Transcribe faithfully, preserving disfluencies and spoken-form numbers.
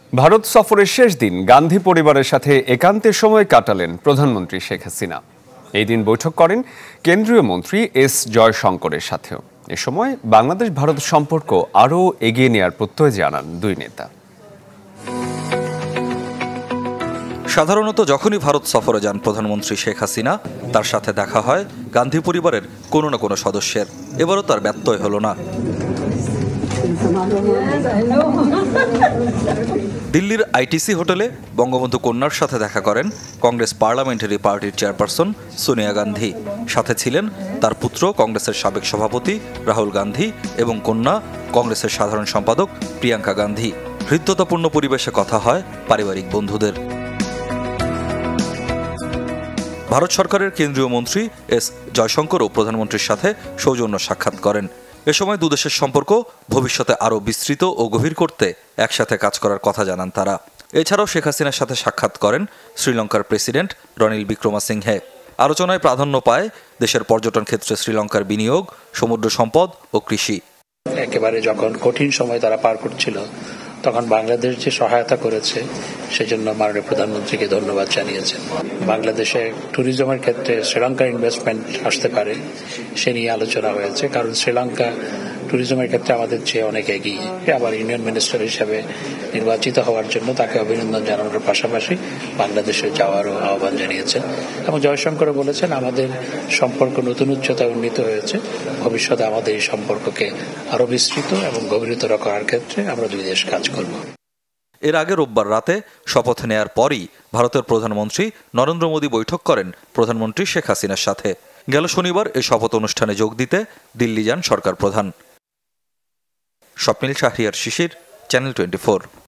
ভারত সফরের শেষ দিন গান্ধী পরিবারের সাথে একান্তে সময় কাটালেন প্রধানমন্ত্রী শেখ হাসিনা। এই দিন বৈঠক করেন কেন্দ্রীয় মন্ত্রী এস জয়শঙ্করের সাথেও। এ সময় বাংলাদেশ ভারত সম্পর্ক আরও এগিয়ে নেওয়ার প্রত্যয় জানান দুই নেতা। সাধারণত যখনই ভারত সফরে যান প্রধানমন্ত্রী শেখ হাসিনা, তার সাথে দেখা হয় গান্ধী পরিবারের কোনো না কোনো সদস্যের। এবারও তার ব্যত্যয় হলো না। দিল্লির আইটিসি হোটেলে বঙ্গবন্ধু কন্যার সাথে দেখা করেন কংগ্রেস পার্লামেন্টারি পার্টির চেয়ারপারসন সোনিয়া গান্ধী। সাথে ছিলেন তার পুত্র কংগ্রেসের সাবেক সভাপতি রাহুল গান্ধী এবং কন্যা কংগ্রেসের সাধারণ সম্পাদক প্রিয়াঙ্কা গান্ধী। হৃদ্যতাপূর্ণ পরিবেশে কথা হয় পারিবারিক বন্ধুদের। ভারত সরকারের কেন্দ্রীয় মন্ত্রী এস জয়শঙ্করও প্রধানমন্ত্রীর সাথে সৌজন্য সাক্ষাৎ করেন। এ সময় দুদেশের সম্পর্ক ভবিষ্যতে আরও বিস্তৃত ও গভীর করতে একসাথে কাজ করার কথা জানান তারা। এছাড়াও শেখ হাসিনার সাথে সাক্ষাৎ করেন শ্রীলঙ্কার প্রেসিডেন্ট রনিল বিক্রমাসিংহে। আলোচনায় প্রাধান্য পায় দেশের পর্যটন ক্ষেত্রে শ্রীলঙ্কার বিনিয়োগ, সমুদ্র সম্পদ ও কৃষি। একেবারে যখন কঠিন সময় তারা পার করছিল, তখন বাংলাদেশ যে সহায়তা করেছে সেজন্য মাননীয় প্রধানমন্ত্রীকে ধন্যবাদ জানিয়েছেন। বাংলাদেশে ট্যুরিজমের ক্ষেত্রে শ্রীলঙ্কার ইনভেস্টমেন্ট আসতে পারে সে নিয়ে আলোচনা হয়েছে, কারণ শ্রীলঙ্কা ট্যুরিজমের ক্ষেত্রে আমাদের চেয়ে অনেক এগিয়ে। আবার ইউনিয়ন মিনিস্টার হিসেবে নির্বাচিত হওয়ার জন্য তাকে অভিনন্দন জানানোর পাশাপাশি বাংলাদেশে যাওয়ারও আহ্বান জানিয়েছেন এবং জয়শঙ্কর বলেছেন আমাদের সম্পর্ক নতুন উচ্চতায় উন্নীত হয়েছে। ভবিষ্যতে আমাদের এই সম্পর্ককে আরও বিস্তৃত এবং গভীরতর করার ক্ষেত্রে আমরা দুই দেশ কাজ করব। এর আগে রোববার রাতে শপথ নেয়ার পরই ভারতের প্রধানমন্ত্রী নরেন্দ্র মোদী বৈঠক করেন প্রধানমন্ত্রী শেখ হাসিনার সাথে। গেল শনিবার এই শপথ অনুষ্ঠানে যোগ দিতে দিল্লি যান সরকার প্রধান। Swapnil Shahriar Shishir, channel twenty four.